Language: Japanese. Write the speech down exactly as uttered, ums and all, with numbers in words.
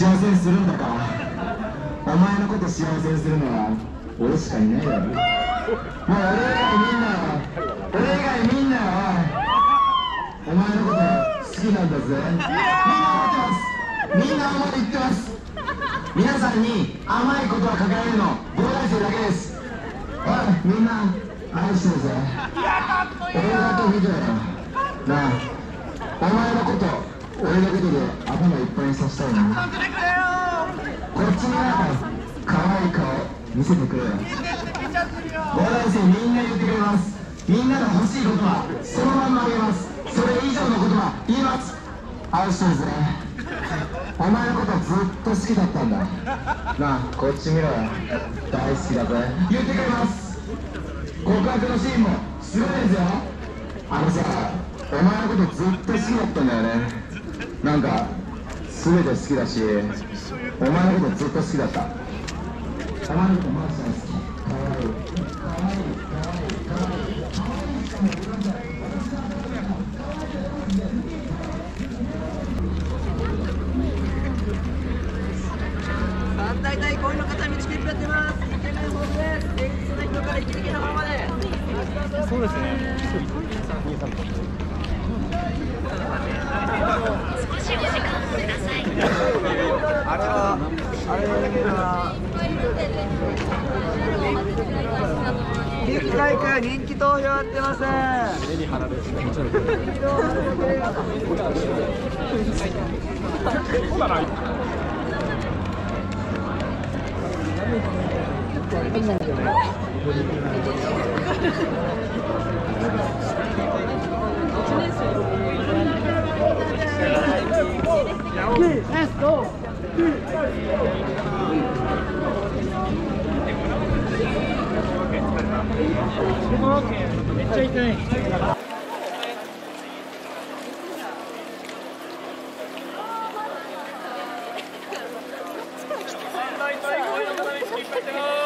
幸せにするんだから。お前のこと幸せにするのは俺しかいないだろ。もう俺以外みんなよ、俺以外みんなよ、お前のこと好きなんだぜ。みんな思ってます、みんな思って言ってます。皆さんに甘いことはかけられるの東大生だけです。おい、みんな愛してるぜ。俺だけ見てよなあ。お前のこと俺のことで頭いっぱいにさせたいな。こっちにな、可愛い顔見せてくれよ。東大生みんな言ってくれます。みんなが欲しいことはそのまんまあげます。それ以上のことは言います。愛してるぜ。お前のことずっと好きだったんだなあ。こっち見ろよ、大好きだぜ。言ってくれます。告白のシーンもすごいですよ。あのさ、お前のことずっと好きだったんだよね。なんか全て好きだし、お前のことずっと好きだった。お前のことマジ大好き。かわいいかわいいかわいいかわいいかわいい人もいるんだよ。 大体こういうの方道切符やってます。イケメンホームです。元気そうな人からイケイケな方まで。 そうですね。 少しお時間をください。 あれはあれは人気大会人気投票やってます。 目に貼られて気持ち悪い。そうだな。めっちゃ痛い。最高のお楽しみにしてます。